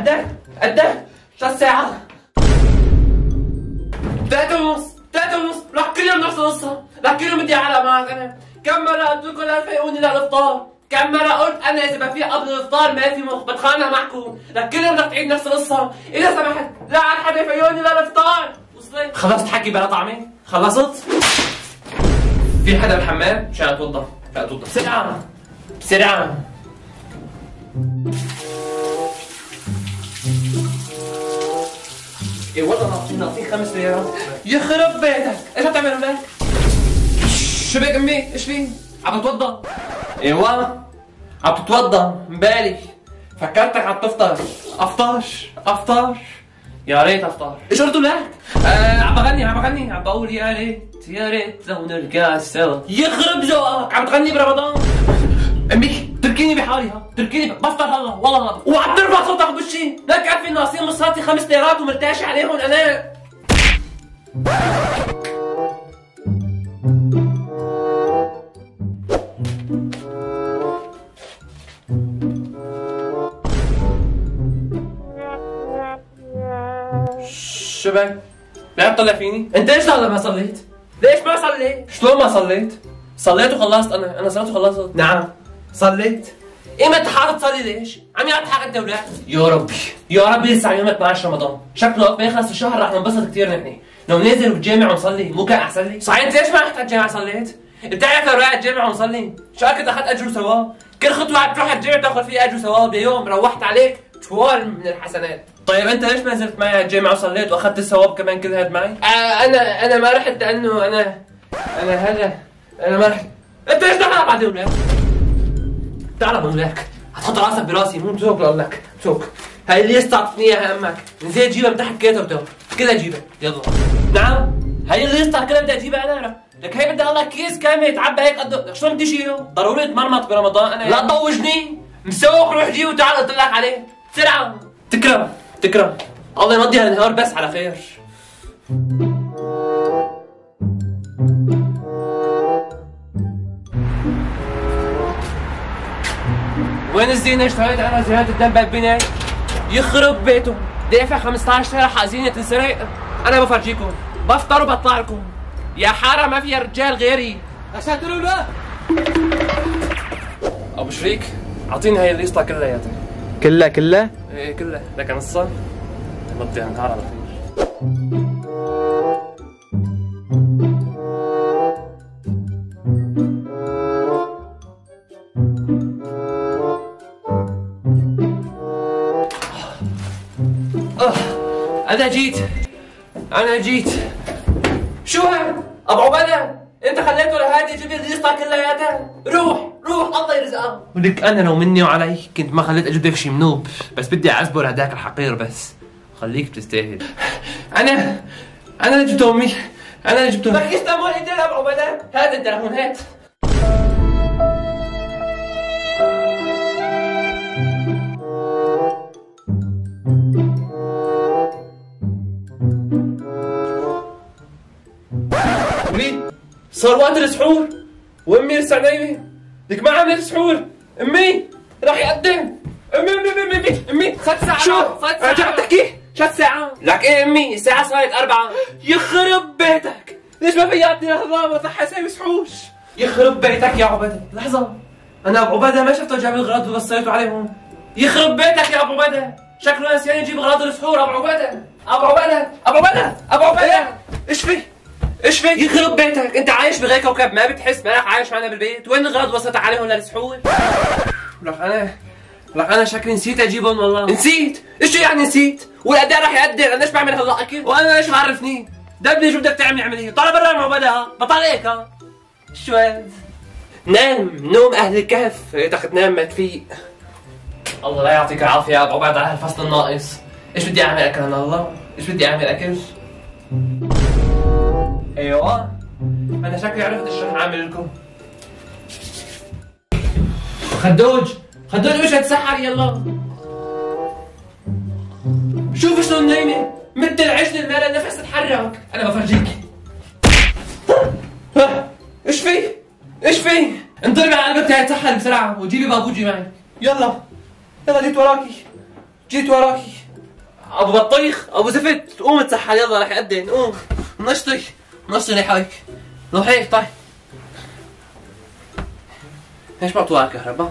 قد شو الساعة؟ 3:30 رح كل يوم نفس القصة، رح كل يوم بدي اعلق معك انا، كم مرة قلت لكم لا تفيقوني للافطار؟ كم مرة قلت انا اذا بفيق قبل الافطار ما في مخ بتخانق معكم، رح كل يوم بدك تعيد نفس القصة، إذا سمحت لا عاد حدا يفيقوني للافطار، وصلت؟ خلصت حكي بلا طعمة؟ خلصت؟ في حدا بالحمام؟ مشان اتوضا، بسرعة بسرعة. ايه والله ناقصين 5 ليرات. يخرب بيتك، ايش عم تعمل هناك؟ شو بك امي؟ ايش في؟ عم تتوضا؟ ايوه عم تتوضا، مبالي فكرتك عم تفطر. افطر يا ريت افطر. ايش قلتوا لك؟ عم بغني عم بقول يا ريت لو نرجع سوا. يخرب ذوقك، عم تغني برمضان؟ امي تركيني بحالي، تركيني بفطر هلا والله، وعم ترفع صوتك بوشي، لا كفي ناقصين مصراتي 5 ليرات ومرتاش عليهم انا. شو بك؟ ليه بتطلع فيني؟ انت ليش هلا ما صليت؟ ليش ما صليت؟ شلون ما صليت؟ صليت وخلصت انا صليت وخلصت. نعم صليت. ايمتى انت حاطط تصلي ليش؟ عم يضحك انت ولاد. يا ربي لسه يوم 12 رمضان، شكله وقت ما يخلص الشهر رح ننبسط كثير نحن، لو ننزل بالجامع ونصلي مو كان احسن لي؟ صحيح انت ليش ما رحت على الجامع صليت؟ بتعرف لو رحت على الجامع ونصلي، شو اكيد اخذت اجر وثواب؟ كل خطوة عم تروح على الجامع تاخذ فيها اجر وثواب بيوم، روحت عليك شوار من الحسنات. طيب انت ليش ما نزلت معي على الجامع وصليت واخذت الثواب كمان كل هاد معي؟ انا ما رحت لانه انا ما رحت. انت ليش دخلك بعدين ولاد؟ تعال بقول لك، هتحط راسك براسي مو بسوق بقول لك، بسوق. هاي اللي استعطتني اياها امك، نزيد جيبها من تحت كيتها وتو، كلها جيبها، يلا. نعم؟ هاي اللي استعط كلها بدي اجيبها انا، لك هي بدي الله كيس كامل يتعبى هيك قد شلون بدي شيله؟ ضروري اتمرمط برمضان انا. لا تطوجني، مسوق روح جيبه وتعال قلت لك عليه، بسرعة. تكرم، الله يمضي هالنهار بس على خير. وين الزينة؟ اشتريت انا زيادة الدم بالبناية، يخرب بيته، دافع 15 ليرة حق زينة تنسرق، انا بفرجيكم، بفطر وبطلع لكم، يا حارة ما فيها رجال غيري. عشان تقولوا لا. ابو شريك اعطيني هاي الليسطة كلياتها. كلها؟ ايه كلها، لك نصها، نمضي هالنهار على خير. أنا جيت. شو هاد؟ أبو عبادة؟ أنت خليته لهادي يجيب لي الليسطة كلياتها؟ روح الله يرزقها. ولك أنا لو مني وعلي كنت ما خليت أجيب لك شي منوب، بس بدي أعذبه لهداك الحقير بس. خليك بتستاهل. أنا اللي جبته أمي، أنا اللي جبته. بدك يستلمون إيدي أبو عبادة؟ هات التليفون هات. صار وقت السحور وامي لسه نايمه، لك ما عملت سحور، امي راح يقدم، امي صارت ساعة. شو؟ انت عم تحكي؟ شو الساعة؟ لك ايه امي الساعة صارت 4. يخرب بيتك، ليش ما فيقتني لحظة ما صح اسوي سحوش؟ يخرب بيتك يا عبادة، لحظة، انا ابو عبادة ما شفته جاب الغراض ووصيته عليهم. يخرب بيتك يا ابو عبادة، شكله نسيان يجيب غراض السحور. ابو عبادة ايش في؟ يخرب بيتك، انت عايش بغير كوكب ما بتحس مالك عايش معنا بالبيت؟ وين الغراض وصلت عليهم للسحور؟ لك انا شكلي نسيت اجيبهم والله. نسيت؟ ايش يعني نسيت؟ والاداء راح يقدر، انا ايش بعمل هلا اكل؟ وانا ايش بعرفني؟ دبني شو بدك تعمل عمليه؟ طالع برا المعبده، بطلعك ها؟ شو هاد؟ نام نوم اهل الكهف، ريتك تنام ما تفيق. الله لا يعطيك العافيه يا ابو عباد على هالفصل الناقص. ايش بدي اعمل اكل انا الله؟ ايش بدي اعمل اكل؟ ايوه انا شكلي عرفت ايش رح اعمل لكم. خدوج مش هتسحر يلا. شوف شلون نايمه مثل العجل ما لها نفس تتحرك. انا بفرجيك. ايش في؟ انضربي على قلبك تتسحر بسرعه وجيبي بابوجي معي. يلا جيت وراكي. ابو بطيخ ابو زفت قوم اتسحل يلا رح يقدم قوم نشطي ريحك روح هيك طيب ليش مقطوعة الكهرباء؟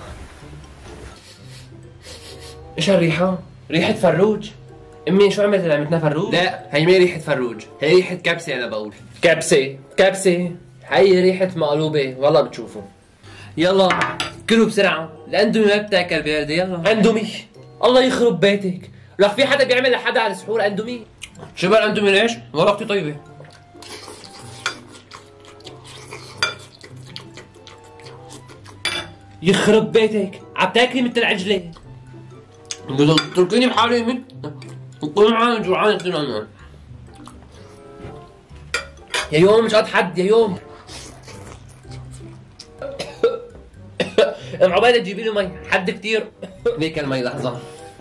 ايش هالريحة؟ ريحة فروج؟ امي شو عملت اللي عملتنا فروج؟ لا هي ما ريحة فروج، هي ريحة كبسة انا بقول كبسة هي ريحة مقلوبة والله بتشوفوا يلا كلوا بسرعة، الاندومي ما بتاكل باردة يلا اندومي الله يخرب بيتك، لك في حدا بيعمل لحدا على السحور اندومي؟ شو الاندومي ليش؟ والله اختي طيبة يخرب بيتك، عم تاكلي مثل العجلة تركيني بحالي من قول جوعان يا يوم مش قد حد يا يوم ام عبيدة تجيبي له مي حد كثير ليك المي لحظة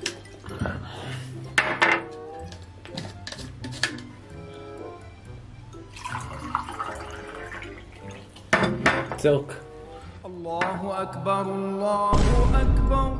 سوق الله أكبر الله أكبر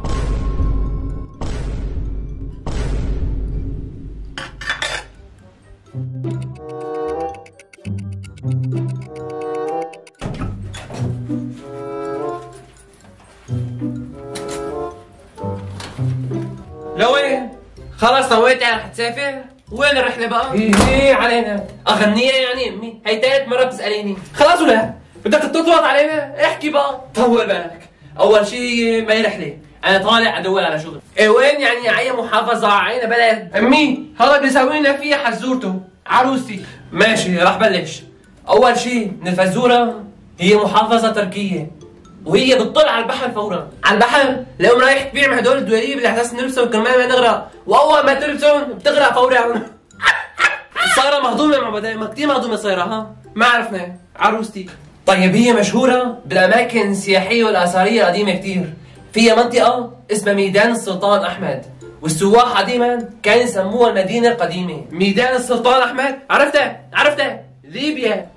لوين؟ خلص سويت يعني رح تسافر؟ وين الرحلة بقى؟ ايه علينا اغنيها يعني امي؟ هي ثالث مرة بتسأليني خلاص ولا؟ بدك تطلط علينا؟ احكي بقى طول بالك اول شيء ما هي رحلة انا طالع ادور على شغل ايه وين يعني اي محافظة اي بلد؟ امي هذا بيسوي لنا فيها حزورته عروستي ماشي رح بلش اول شيء من الفزورة هي محافظة تركية وهي بتطل على البحر فورا على البحر لو رايح تبيع مع هدول الدوليب اللي اساس نلبسهم كرمال ما نغرق واول ما تلبسهم بتغرق فورا صايره مهضومه مع بدايه ما كثير مهضومه صايره ها ما عرفنا عروستي طيب هي مشهوره بالاماكن السياحيه والاثريه القديمه كثير فيها منطقه اسمها ميدان السلطان احمد والسواح قديما كانوا يسموها المدينه القديمه ميدان السلطان احمد عرفتها ليبيا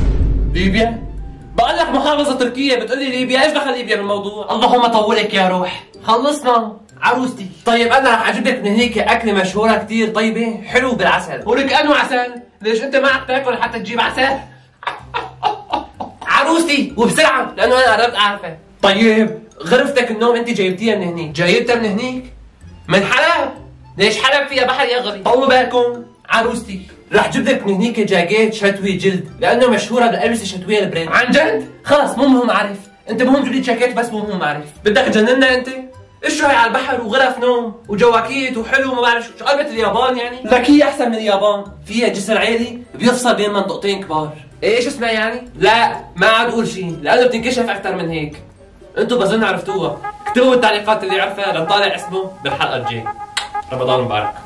بقول لك محافظة تركية بتقول لي ليبيا، ايش دخل ليبيا بالموضوع؟ اللهم طولك يا روح، خلصنا عروستي. طيب انا رح اجيب لك من هيك اكلة مشهورة كثير طيبة، حلو بالعسل، ولك انو عسل؟ ليش انت ما عم تاكل حتى تجيب عسل؟ عروستي وبسرعة لانه انا قربت اعرفها. طيب غرفتك النوم انت جايبتيها من هنيك، جايبتها من هنيك؟ من حلب؟ ليش حلب فيها بحر يا غبي؟ طولوا بالكم عروستي. رح جيب لك من هنيك جاكيت شتوي جلد لانه مشهوره بالالبسه الشتويه البريد. عن جد؟ خلص مو مهم اعرف، انت مهم تجيب لي جاكيت بس مو مهم اعرف. بدك تجننا انت؟ ايش هي على البحر وغرف نوم وجواكيت وحلو ما بعرف شو قلبت اليابان يعني؟ لك هي احسن من اليابان، فيها جسر عالي بيفصل بين منطقتين كبار. ايش اسمها يعني؟ لا ما عاد اقول شيء لانه بتنكشف اكثر من هيك. انتم بظن عرفتوها، اكتبوا بالتعليقات اللي عرفها لنطالع اسمه بالحلقه الجاي. رمضان مبارك.